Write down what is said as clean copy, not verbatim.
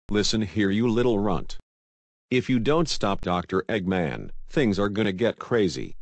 Listen here, you little runt. If you don't stop Dr. Eggman, things are gonna get crazy.